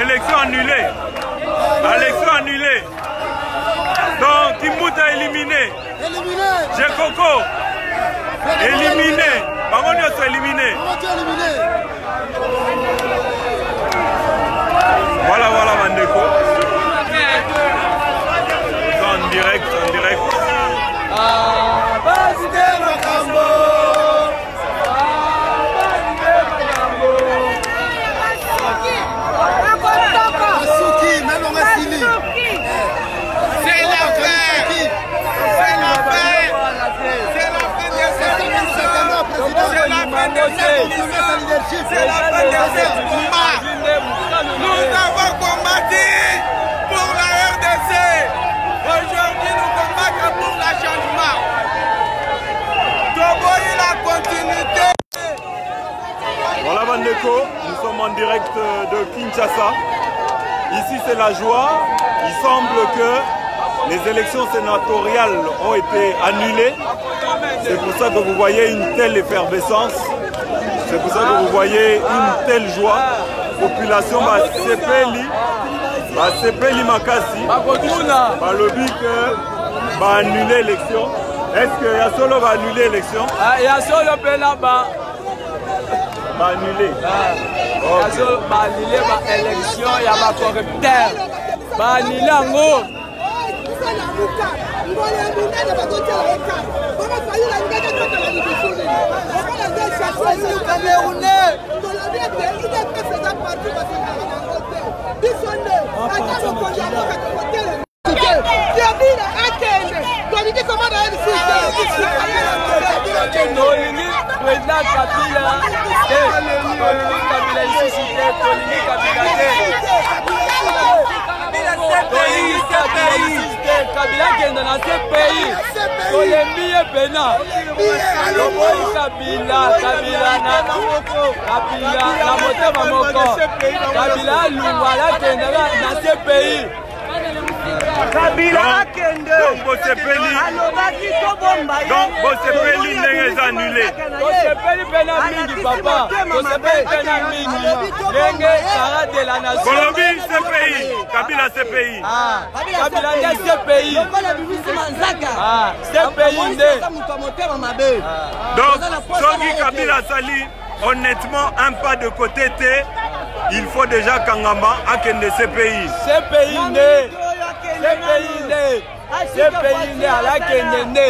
élection annulée. Élection annulée. Donc Kimbuta éliminé. Jekoko éliminé. Bangonio sont éliminés. Voilà, Bandeko. En direct. C'est la fin de ce combat. Nous avons combattu pour la RDC. Aujourd'hui, nous combattons pour le changement. Toboy la continuité. Voilà Bandeko, nous sommes en direct de Kinshasa. Ici c'est la joie. Il semble que les élections sénatoriales ont été annulées. C'est pour ça que vous voyez une telle effervescence. C'est pour ça que vous voyez une telle joie. Population sepeli makasi. Balobi que va annuler l'élection. Est-ce que Yasolo va annuler l'élection? Yasolo pena ba annuler. Yasolo va annuler l'élection, il y a ma corrupteur. Va annuler en haut. Kabila kende na ce pays, Colombie et Bénin. Kabila na motema moko. Kabila lungwala kende na ce pays. Kabila kende. Donc Bosepeli n'est annulé. Bosepeli pena mingi papa. Bosepeli pena mingi. Lenge sara de la nation. Colombie c'est pays. Kabila c'est pays. Kabila c'est pays. C'est pays ndé. Donc Sogi Kabila Sali, honnêtement un pas de côté il faut déjà Kangama à Kende ce pays. C'est pays ndé. C'est pays ndé. C'est pays ndé à la Kende ndé.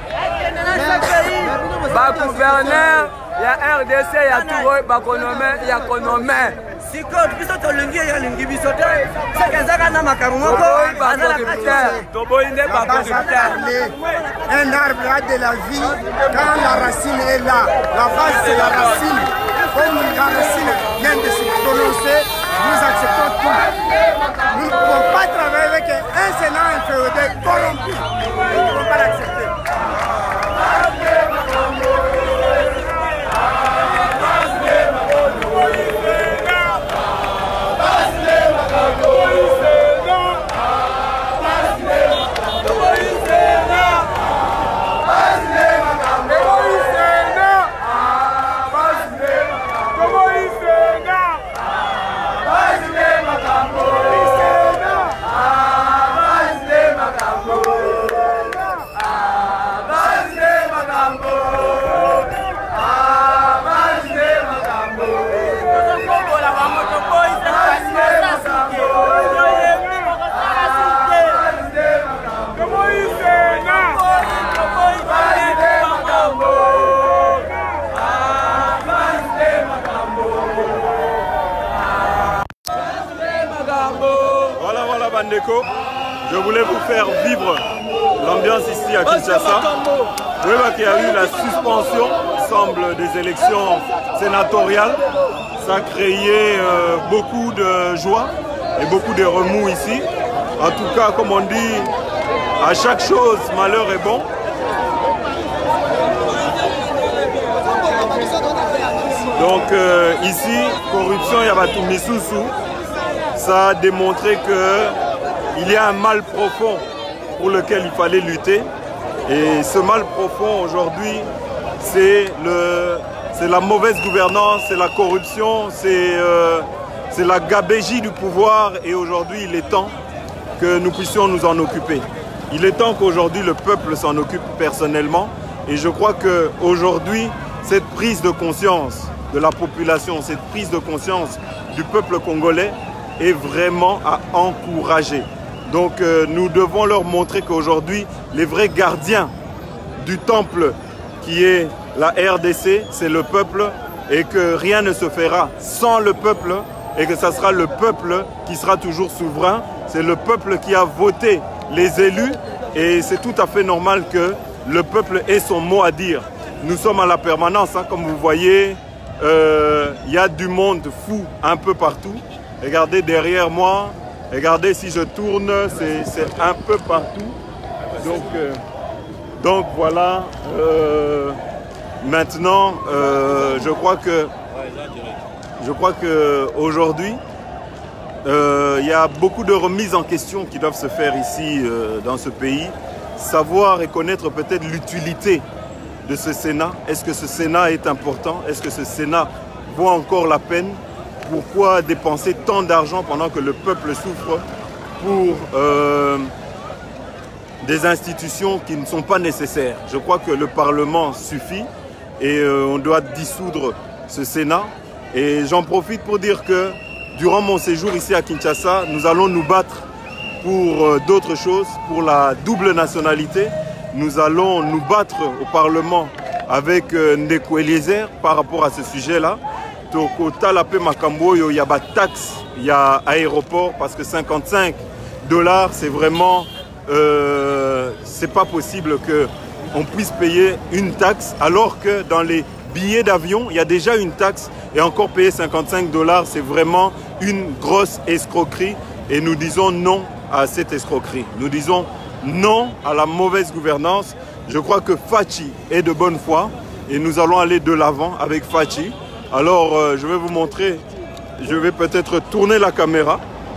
Ba gouverneur, il y a RDC, il y a tout, il y a Konomé. Si code biso to lingi ya lingi biso te sekenzaka na makamoko bazala toboinde ba corrupteur. Un arbre a de la vie quand la racine est là. La base c'est la racine. Comme la racine vient de se prononcer, nous acceptons tout. Nous ne pouvons pas travailler avec un Sénat inféodé corrompu. Nous ne pouvons pas l'accepter. Bandeko, je voulais vous faire vivre l'ambiance ici à Kinshasa. Vous voyez qu'il y a eu la suspension, il semble, des élections sénatoriales. Ça a créé beaucoup de joie et beaucoup de remous ici. En tout cas, comme on dit, à chaque chose, malheur est bon. Donc ici, corruption, Yabatou Misusu, ça a démontré qu'il y a un mal profond pour lequel il fallait lutter. Et ce mal profond aujourd'hui, c'est la mauvaise gouvernance, c'est la corruption, c'est c'est la gabégie du pouvoir et aujourd'hui il est temps que nous puissions nous en occuper. Il est temps qu'aujourd'hui le peuple s'en occupe personnellement et je crois qu'aujourd'hui cette prise de conscience de la population, cette prise de conscience du peuple congolais est vraiment à encourager. Donc nous devons leur montrer qu'aujourd'hui les vrais gardiens du temple qui est la RDC, c'est le peuple et que rien ne se fera sans le peuple et que ça sera le peuple qui sera toujours souverain. C'est le peuple qui a voté les élus et c'est tout à fait normal que le peuple ait son mot à dire. Nous sommes à la permanence, hein, comme vous voyez, y a du monde fou un peu partout. Regardez derrière moi, regardez si je tourne, c'est un peu partout. Donc voilà, maintenant je crois que aujourd'hui il y a beaucoup de remises en question qui doivent se faire ici dans ce pays. Savoir et connaître peut-être l'utilité de ce Sénat. Est-ce que ce Sénat est important? Est-ce que ce Sénat vaut encore la peine? Pourquoi dépenser tant d'argent pendant que le peuple souffre pour des institutions qui ne sont pas nécessaires? Je crois que le Parlement suffit et on doit dissoudre ce Sénat. Et j'en profite pour dire que durant mon séjour ici à Kinshasa, nous allons nous battre pour d'autres choses, pour la double nationalité. Nous allons nous battre au Parlement avec Ndeko Eliezer par rapport à ce sujet-là. Toko Talape Makamboyo, il y a des taxes, il y a aéroport parce que $55, c'est vraiment, c'est pas possible qu'on puisse payer une taxe alors que dans les billets d'avion, il y a déjà une taxe et encore payer $55, c'est vraiment une grosse escroquerie et nous disons non à cette escroquerie. Nous disons non à la mauvaise gouvernance. Je crois que Fachi est de bonne foi et nous allons aller de l'avant avec Fachi. Alors, je vais vous montrer, je vais peut-être tourner la caméra.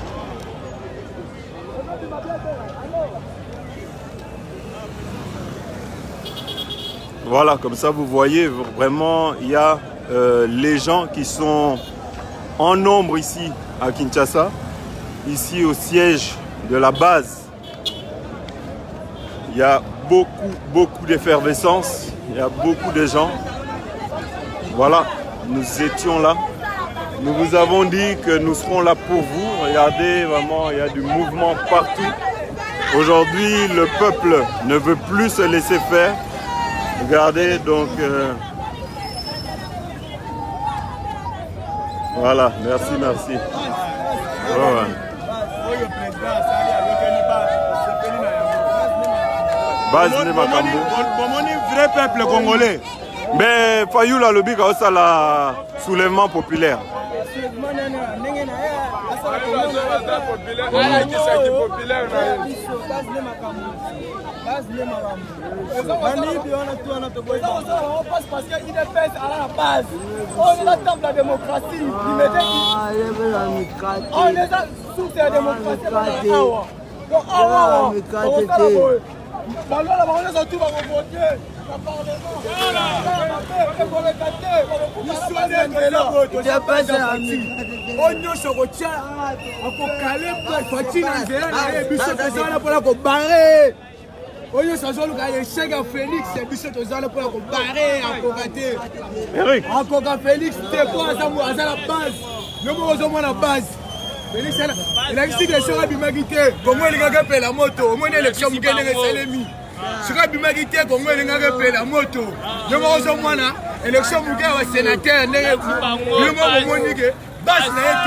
Voilà, comme ça vous voyez vraiment, il y a les gens qui sont en nombre ici à Kinshasa, ici au siège de la base. Il y a beaucoup d'effervescence, il y a beaucoup de gens. Voilà. Nous étions là. Nous vous avons dit que nous serons là pour vous. Regardez, vraiment, il y a du mouvement partout. Aujourd'hui, le peuple ne veut plus se laisser faire. Regardez, donc... voilà, merci. Ouais. Base de Makambo. Vrai peuple congolais. Mais Fayou la lobby a la soulèvement populaire. Parce qu'il est à la base. On est là dans la démocratie. On est là sous la démocratie. Il existe des choses à bimagité. Comment il a fait la moto? Au moins l'élection, il a fait sur bimagité, comment il a fait la moto? Nous avons moins l'élection, il a fait sénateur. Nous avons base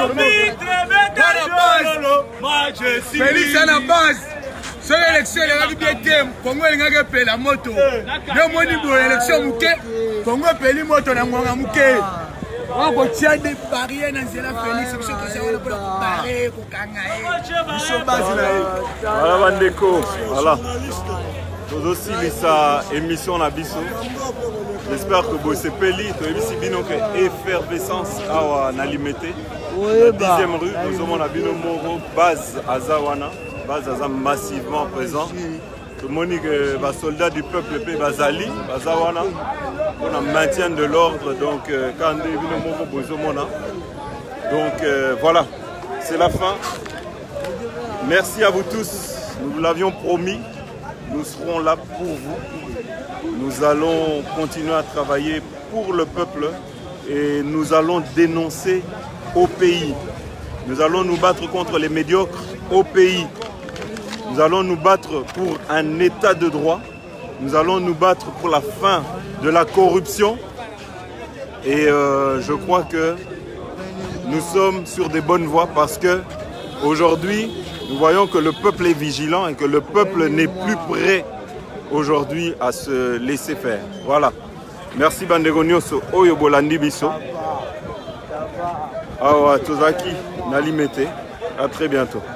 Félix à la base. Sur l'élection, il a fait comment il a fait la moto? Nous avons l'élection, comment il a fait la moto? On va tirer des barrières dans la Félix, c'est que ça va pour barrer, pour gagner. Voilà, Bandeko. Voilà. Nous aussi, sa émission na biso. J'espère que vous avez peli, tu as effervescence à Nalimete. La 10e rue, nous avons la Bino Moro, base à Zawana, base à massivement présent. Tout le monde est les soldats du peuple, Bazali, Bazawana. On a maintien de l'ordre, donc quand on est venu au Bozomona. Donc voilà, c'est la fin. Merci à vous tous. Nous vous l'avions promis. Nous serons là pour vous. Nous allons continuer à travailler pour le peuple et nous allons dénoncer au pays. Nous allons nous battre contre les médiocres au pays. Nous allons nous battre pour un état de droit. Nous allons nous battre pour la fin de la corruption. Et je crois que nous sommes sur des bonnes voies parce que aujourd'hui, nous voyons que le peuple est vigilant et que le peuple n'est plus prêt aujourd'hui à se laisser faire. Voilà. Merci Bandeko Nyonso Oyo Bolandi Biso. Awa Tozaki Nalimete. À très bientôt.